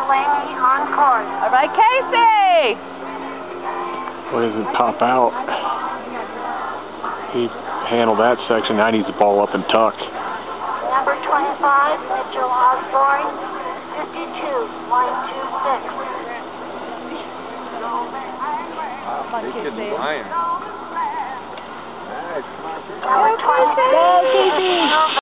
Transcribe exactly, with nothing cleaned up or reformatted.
Delaney on course. All right, Casey! Where does it pop out? He handled that section. Now he needs the ball up and tuck. Number twenty-five, Mitchell Osborne, fifty-two, one two six. Come on, Casey. Number twenty-six.